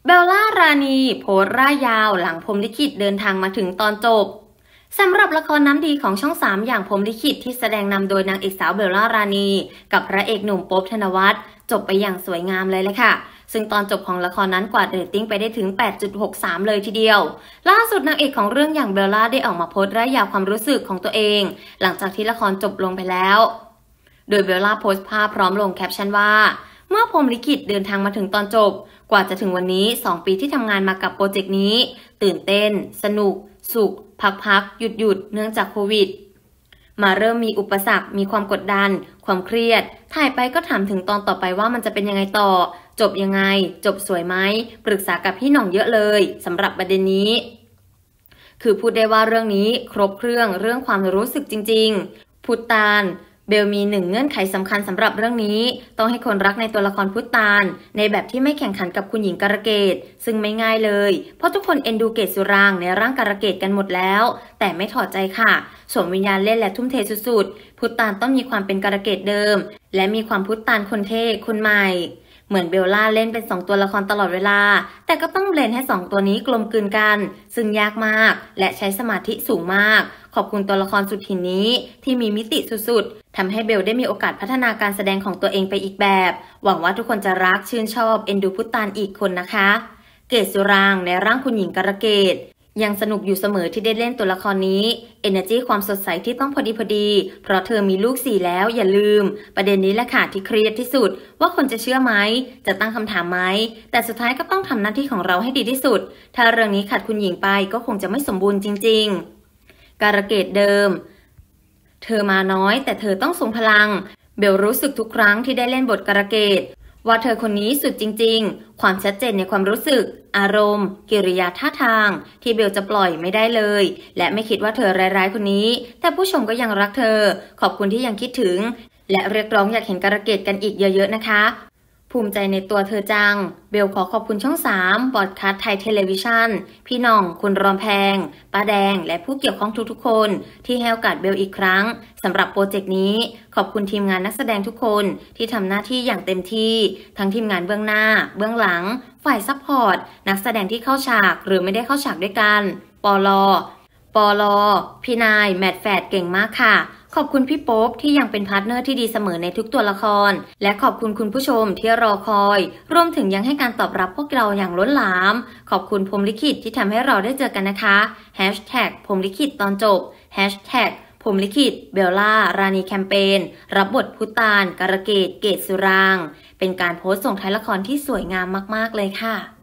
เบลล่ารานีโพสต์ร่ายยาวหลังพรหมลิขิตเดินทางมาถึงตอนจบสำหรับละครน้ำดีของช่อง3อย่างพรหมลิขิตที่แสดงนำโดยนางเอกสาวเบลล่ารานีกับพระเอกหนุ่มโป๊ปธนวัฒน์จบไปอย่างสวยงามเลยแหละค่ะซึ่งตอนจบของละครนั้นกวาดเรตติ้งไปได้ถึง 8.63 เลยทีเดียวล่าสุดนางเอกของเรื่องอย่างเบลล่าได้ออกมาโพสต์ร่ายยาวความรู้สึกของตัวเองหลังจากที่ละครจบลงไปแล้วโดยเบลล่าโพสต์ภาพพร้อมลงแคปชั่นว่าเมื่อพรหมลิขิตเดินทางมาถึงตอนจบกว่าจะถึงวันนี้2 ปีที่ทำงานมากับโปรเจกต์นี้ตื่นเต้นสนุกสุขพักหยุดเนื่องจากโควิดมาเริ่มมีอุปสรรคมีความกดดันความเครียดถ่ายไปก็ถามถึงตอนต่อไปว่ามันจะเป็นยังไงต่อจบยังไงจบสวยไหมปรึกษากับพี่หน่องเยอะเลยสำหรับประเด็นนี้คือพูดได้ว่าเรื่องนี้ครบเครื่องความรู้สึกจริงๆพุทธตาลเบลมี1เงื่อนไขสำคัญสำหรับเรื่องนี้ต้องให้คนรักในตัวละครพุทธตาลในแบบที่ไม่แข่งขันกับคุณหญิงการะเกดซึ่งไม่ง่ายเลยเพราะทุกคนเอ็นดูเกศสุรางในร่างการะเกดกันหมดแล้วแต่ไม่ถอดใจค่ะสวมวิญญาณเล่นและทุ่มเทสุดๆพุทธตาลต้องมีความเป็นการะเกดเดิมและมีความพุทธตาลคนเท่คนใหม่เหมือนเบลล่าเล่นเป็น2ตัวละครตลอดเวลาแต่ก็ต้องเบลนให้2ตัวนี้กลมกลืนกันซึ่งยากมากและใช้สมาธิสูงมากขอบคุณตัวละครสุดหินนี้ที่มีมิติสุดๆทำให้เบลได้มีโอกาสพัฒนาการแสดงของตัวเองไปอีกแบบหวังว่าทุกคนจะรักชื่นชอบเอ็นดูพุทธตาลอีกคนนะคะเกศสุรางในร่างคุณหญิงการะเกดยังสนุกอยู่เสมอที่ได้เล่นตัวละครนี้ Energy ความสดใสที่ต้องพอดีเพราะเธอมีลูก4แล้วอย่าลืมประเด็นนี้แหละค่ะที่เครียดที่สุดว่าคนจะเชื่อไหมจะตั้งคำถามไหมแต่สุดท้ายก็ต้องทำหน้าที่ของเราให้ดีที่สุดถ้าเรื่องนี้ขาดคุณหญิงไปก็คงจะไม่สมบูรณ์จริงๆการะเกดเดิมเธอมาน้อยแต่เธอต้องทรงพลังเบลรู้สึกทุกครั้งที่ได้เล่นบทการะเกดว่าเธอคนนี้สุดจริงๆความชัดเจนในความรู้สึกอารมณ์กิริยาท่าทางที่เบลจะปล่อยไม่ได้เลยและไม่คิดว่าเธอร้ายๆคนนี้แต่ผู้ชมก็ยังรักเธอขอบคุณที่ยังคิดถึงและเรียกร้องอยากเห็นการะเกดกันอีกเยอะๆนะคะภูมิใจในตัวเธอจังเบลขอขอบคุณช่อง3บอดคาสต์ไทยเทเลวิชั่นพี่น้องคุณรอมแพงป้าแดงและผู้เกี่ยวข้องทุกๆคนที่ให้โอกาสเบลอีกครั้งสำหรับโปรเจกต์นี้ขอบคุณทีมงานนักแสดงทุกคนที่ทำหน้าที่อย่างเต็มที่ทั้งทีมงานเบื้องหน้าเบื้องหลังฝ่ายซัพพอร์ตนักแสดงที่เข้าฉากหรือไม่ได้เข้าฉากด้วยกันปลพี่นายแมทแฟดเก่งมากค่ะขอบคุณพี่โป๊ปที่ยังเป็นพาร์ทเนอร์ที่ดีเสมอในทุกตัวละครและขอบคุณคุณผู้ชมที่รอคอยรวมถึงยังให้การตอบรับพวกเราอย่างล้นหลามขอบคุณพรหมลิขิตที่ทำให้เราได้เจอกันนะคะพรหมลิขิตตอนจบพรหมลิขิตเบลล่ารานีแคมเปญรับบทพุทธตาลการะเกดเกศสุรางเป็นการโพสต์ส่งท้ายละครที่สวยงามมากๆเลยค่ะ